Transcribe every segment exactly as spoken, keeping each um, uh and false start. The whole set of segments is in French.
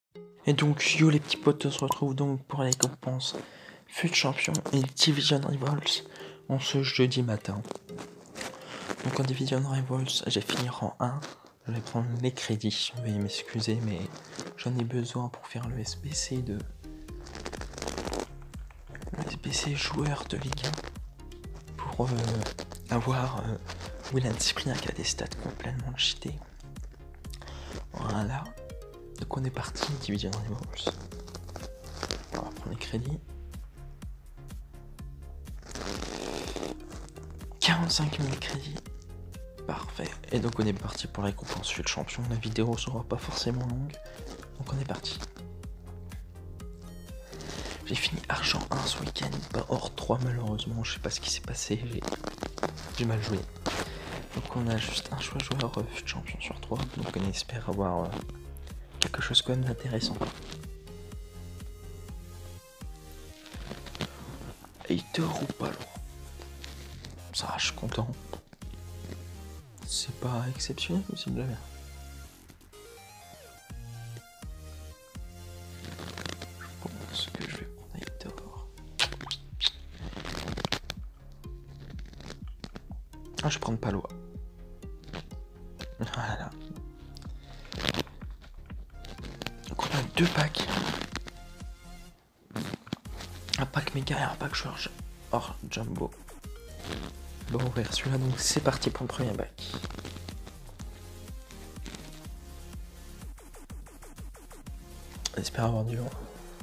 Et donc yo les petits potes, on se retrouve donc pour la récompense Fut Champion et Division Rivals en ce jeudi matin. Donc en Division Rivals, j'ai fini rang un. Je vais prendre les crédits, veuillez m'excuser mais j'en ai besoin pour faire le S B C de... Le S B C joueur de Ligue un. Pour euh, avoir euh, Willan Cyprien qui a des stats complètement cheatés. Voilà. Donc on est parti, Division Rivals. On va prendre les crédits. quarante-cinq mille crédits. Parfait. Et donc on est parti pour la récompense Fut Champion. La vidéo sera pas forcément longue. Donc on est parti. J'ai fini argent un ce week-end, pas or trois malheureusement. Je sais pas ce qui s'est passé. J'ai mal joué. Donc on a juste un choix joueur euh, Fut Champion sur trois. Donc on espère avoir euh, quelque chose quand même d'intéressant. Hater ou pas lourd. Ça, je suis content. C'est pas exceptionnel, mais c'est de la merde. Je pense que je vais prendre Hater. Ah, je vais prendre Palois. Voilà. Donc on a deux packs. Un pack méga et un pack joueur hors jumbo. Bon, on va ouvrir celui-là, donc c'est parti pour le premier bac. J'espère avoir du vent.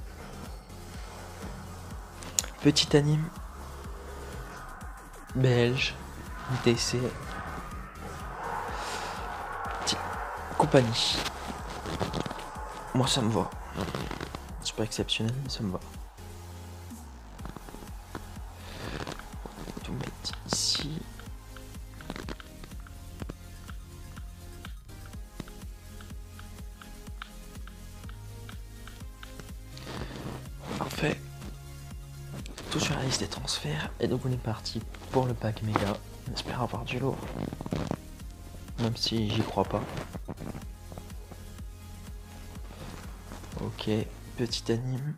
Petit anime. Belge. D C. Petite compagnie. Moi ça me va. C'est pas exceptionnel, mais ça me va. On va tout mettre ici. Parfait. Tout sur la liste des transferts. Et donc on est parti pour le pack méga. On espère avoir du lourd. Même si j'y crois pas. Ok, petit anime.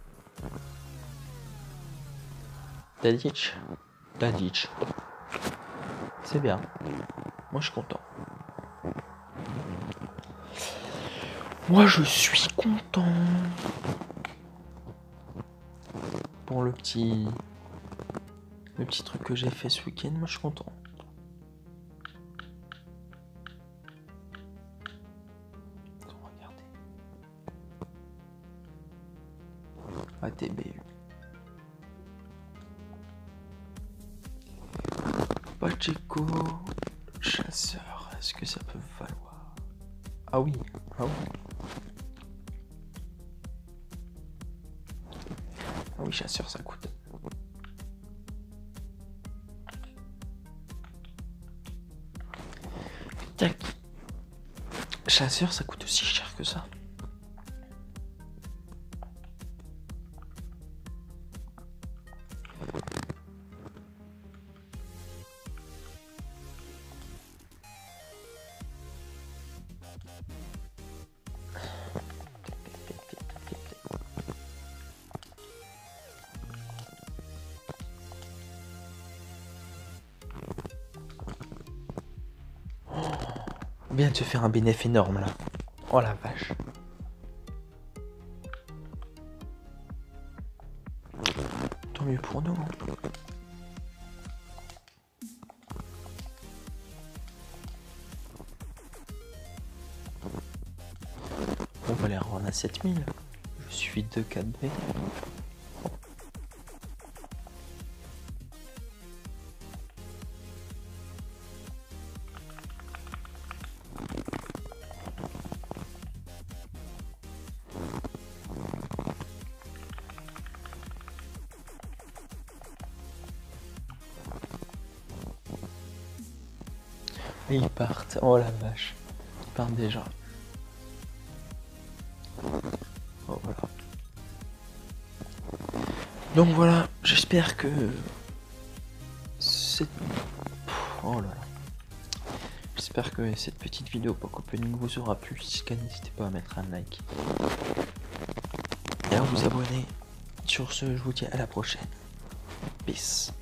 Tadic. Tadic. C'est bien. Moi je suis content. Moi je suis content. Pour le petit... Le petit truc que j'ai fait ce week-end, moi je suis content. Regardez. A T B. Pacheco, chasseur, est-ce que ça peut valoir? Ah oui, ah oui. Ah oui, chasseur, ça coûte. Tac. Chasseur, ça coûte aussi cher que ça. On vient de se faire un bénéfice énorme là. Oh la vache. Tant mieux pour nous. On va les rendre à sept mille. Je suis deux quatre B. Et ils partent. Oh la vache. Ils partent déjà. Oh voilà. Donc voilà, j'espère que cette... Oh là là. J'espère que cette petite vidéo Pock Opening vous aura plu. Si c'est le cas, n'hésitez pas à mettre un like. et à vous abonner. Sur ce, je vous dis à la prochaine. Peace.